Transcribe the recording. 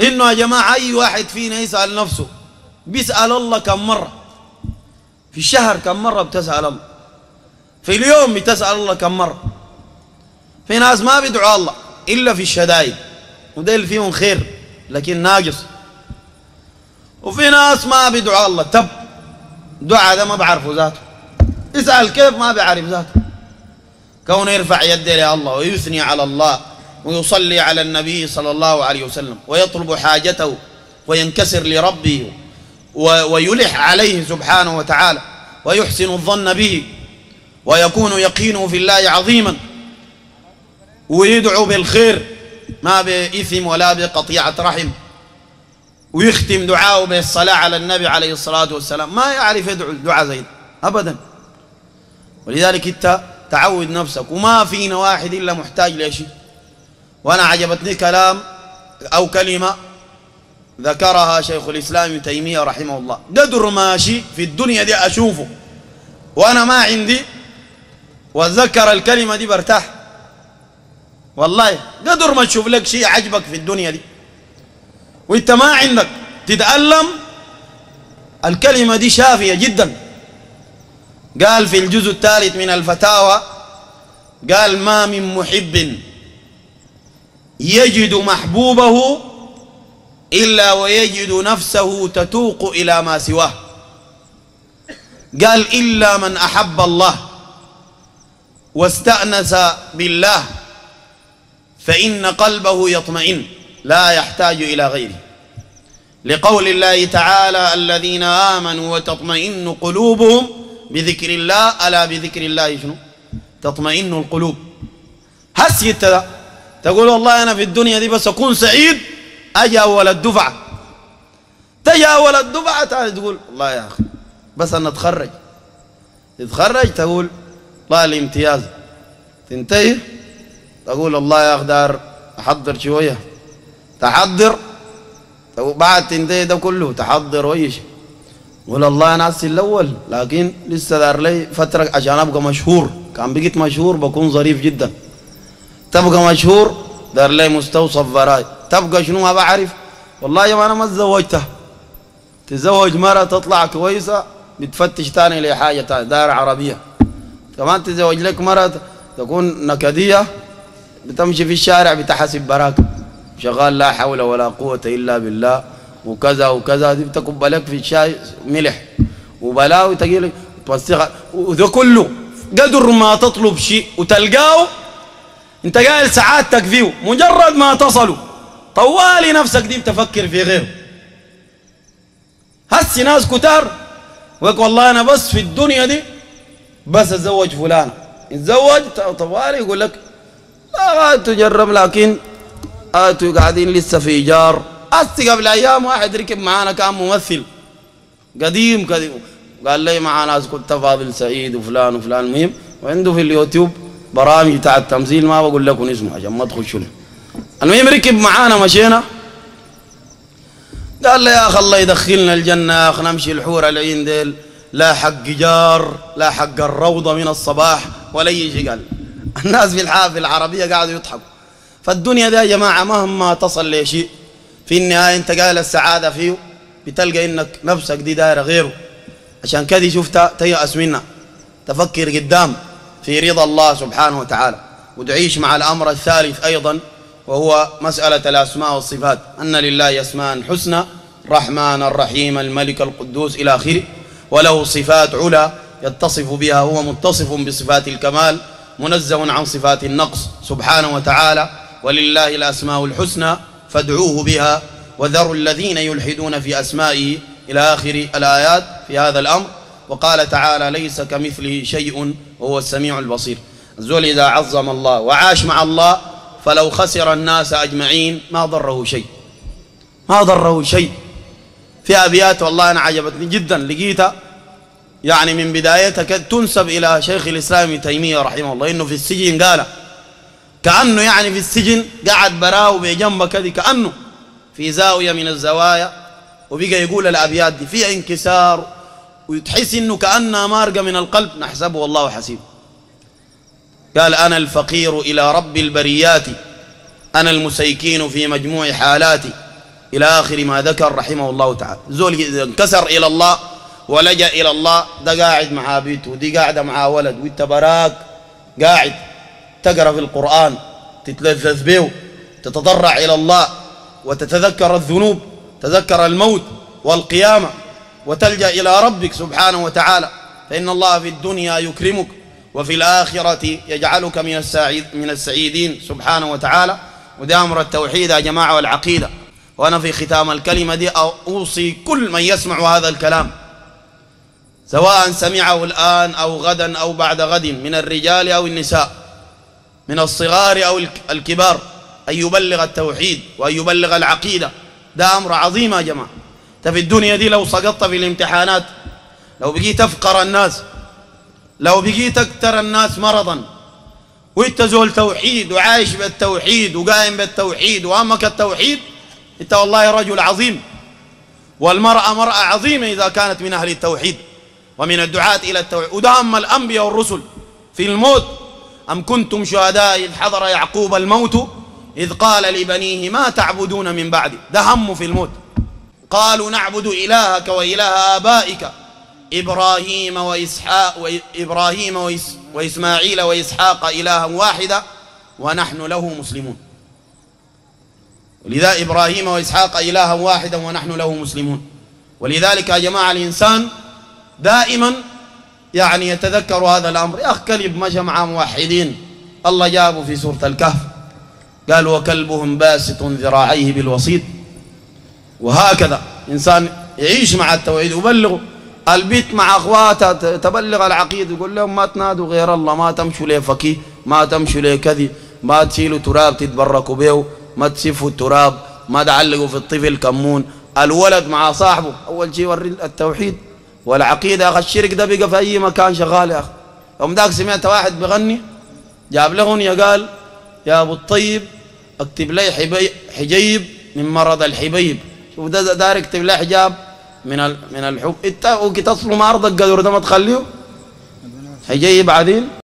إنه يا جماعة أي واحد فينا يسأل نفسه بيسأل الله كم مرة في الشهر؟ كم مرة بتسأل الله في اليوم؟ بتسأل الله كم مرة؟ في ناس ما بيدعوا الله إلا في الشدائد وده اللي فيهم خير لكن ناقص، وفي ناس ما بيدعوا الله تب دعاء ده ما بعرفه ذاته، يسأل كيف ما بيعرف ذاته. كونه يرفع يده لله ويثني على الله ويصلي على النبي صلى الله عليه وسلم ويطلب حاجته وينكسر لربه ويلح عليه سبحانه وتعالى ويحسن الظن به ويكون يقينه في الله عظيما ويدعو بالخير ما بإثم ولا بقطيعة رحم، ويختم دعاءه بالصلاة على النبي عليه الصلاة والسلام، ما يعرف يدعو الدعاء زي أبدا. ولذلك انت تعود نفسك، وما فينا واحد إلا محتاج لشيء. وأنا عجبتني كلام أو كلمة ذكرها شيخ الإسلام ابن تيمية رحمه الله: قدر ماشي في الدنيا دي أشوفه وأنا ما عندي وأتذكر الكلمة دي برتاح والله. قدر ما تشوف لك شيء عجبك في الدنيا دي وانت ما عندك تتألم، الكلمة دي شافية جدا. قال في الجزء الثالث من الفتاوى، قال: ما من محب يجد محبوبه إلا ويجد نفسه تتوق إلى ما سواه. قال: إلا من أحب الله واستأنس بالله فإن قلبه يطمئن لا يحتاج إلى غيره، لقول الله تعالى: الذين آمنوا وتطمئن قلوبهم بذكر الله، ألا بذكر الله شنو؟ تطمئن القلوب. هسي انت تقول والله أنا في الدنيا دي بس أكون سعيد، أجي أول الدفعة، تجي أول الدفعة تعالى تقول والله يا أخي بس أنا أتخرج، تتخرج تقول والله الامتياز، تنتهي تقول الله يا أخي دار أحضر شوية، تحضر بعد تنتهي ده كله تحضر ويش، قول الله أنا أسي الأول لكن لسه دار لي فترة عشان أبقى مشهور. كان بقيت مشهور بكون ظريف جدا. تبقى مشهور دار لي مستوصف براي، تبقى شنو ما بعرف والله يا ما أنا ما تزوجتها، تزوج مرة تطلع كويسة بتفتش تاني لحاجة تاني، دار عربية كمان تزوج لك مرة تكون نكدية بتمشي في الشارع بتحسب براك شغال لا حول ولا قوة إلا بالله وكذا وكذا، دي بتكب لك في الشاي ملح وبلاوي تجيلك توسخ، وده كله قدر ما تطلب شيء وتلقاه انت قايل سعادتك فيه، مجرد ما تصلوا طوالي نفسك دي بتفكر في غيره. هسي ناس كتار ويقول والله انا بس في الدنيا دي بس اتزوج فلان، يتزوج طوالي يقول لك لا تجرب، لكن قاعدين لسه في ايجار. هسي قبل ايام واحد ركب معانا كان ممثل قديم كذا، قال لي مع ناس كنت فاضل سعيد وفلان وفلان، المهم وعنده في اليوتيوب برامج بتاع التمثيل ما بقول لكم اسمه عشان ما تخشوا له. المهم ركب معانا مشينا، قال لي يا اخي الله يدخلنا الجنه يا اخي نمشي الحور العين ديل لا حق جار لا حق الروضه من الصباح ولا اي شيء. قال الناس في الحافل العربيه قاعدوا يضحكوا. فالدنيا دي يا جماعه مهما تصل لشيء في النهايه انت قايل السعاده فيه بتلقى انك نفسك دي دايره غيره. عشان كذا شفتها تيأس منها، تفكر قدام في رضا الله سبحانه وتعالى، وتعيش مع الأمر الثالث أيضا وهو مسألة الأسماء والصفات، أن لله أسماء حسنى: الرحمن الرحيم الملك القدوس إلى آخره، وله صفات علا يتصف بها، هو متصف بصفات الكمال منزه عن صفات النقص سبحانه وتعالى. ولله الأسماء الحسنى فادعوه بها وذروا الذين يلحدون في أسمائه إلى آخر الآيات في هذا الأمر. وقال تعالى: ليس كمثله شيء وهو السميع البصير. الزول إذا عظم الله وعاش مع الله فلو خسر الناس أجمعين ما ضره شيء، ما ضره شيء. في أبيات والله أنا عجبتني جدا لقيتها يعني من بدايتها تنسب إلى شيخ الإسلام ابن تيمية رحمه الله، إنه في السجن قال كأنه يعني في السجن قعد براو بجنبه كذي كأنه في زاوية من الزوايا، وبقى يقول الأبيات دي فيها انكسار وتحس إنه كأنها مارقة من القلب، نحسبه والله حسيب. قال: أنا الفقير إلى رب البريات، أنا المسيكين في مجموع حالاتي، إلى آخر ما ذكر رحمه الله تعالى. زول إذا انكسر إلى الله ولجأ إلى الله، ده قاعد مع بيته ودي قاعدة مع ولد، وانت براك قاعد تقرأ في القرآن، تتلذذ به، تتضرع إلى الله وتتذكر الذنوب، تذكر الموت والقيامة، وتلجأ إلى ربك سبحانه وتعالى، فإن الله في الدنيا يكرمك وفي الآخرة يجعلك من السعيدين سبحانه وتعالى. وده أمر التوحيد يا جماعة والعقيدة. وأنا في ختام الكلمة دي أوصي كل من يسمع هذا الكلام، سواء سمعه الآن أو غدا أو بعد غد، من الرجال أو النساء، من الصغار أو الكبار، أن يبلغ التوحيد وأن يبلغ العقيدة. ده أمر عظيم يا جماعة. في الدنيا دي لو سقطت في الامتحانات، لو بقيت أفقر الناس، لو بقيت أكثر الناس مرضا، وانت زول توحيد وعايش بالتوحيد وقائم بالتوحيد وهمك التوحيد، انت والله رجل عظيم. والمرأة مرأة عظيمة إذا كانت من أهل التوحيد ومن الدعاة إلى التوحيد. وده هم الأنبياء والرسل في الموت: أم كنتم شهداء إذ حضر يعقوب الموت إذ قال لبنيه ما تعبدون من بعدي. ده هم في الموت. قالوا نعبد إلهك وإله آبائك إبراهيم وإسماعيل وإسحاق إلها واحدا ونحن له مسلمون. ولذا إبراهيم وإسحاق إلها واحدا ونحن له مسلمون. ولذلك يا جماعة الإنسان دائما يعني يتذكر هذا الأمر. يا أخ كلب مشى مع موحدين، الله جابه في سورة الكهف، قال وكلبهم باسط ذراعيه بالوسيط. وهكذا إنسان يعيش مع التوحيد ويبلغه. البيت مع أخواته تبلغ العقيدة، يقول لهم ما تنادوا غير الله، ما تمشوا ليه فقيه، ما تمشوا ليه كذي، ما تشيلوا تراب تتبركوا به، ما تسفوا التراب، ما تعلقوا في الطفل كمون. الولد مع صاحبه أول شيء وري التوحيد والعقيدة. يا أخي الشرك ده بقى في أي مكان شغال. يا أخي يوم ذاك سمعت واحد بغني، جاب له أغنية قال يا أبو الطيب اكتب لي حجيب من مرض الحبيب. شوف ده داير يكتب لي حجاب من الحب. انت وكي تصله ما ارضك قدر ده ما تخليه حجيب بعدين.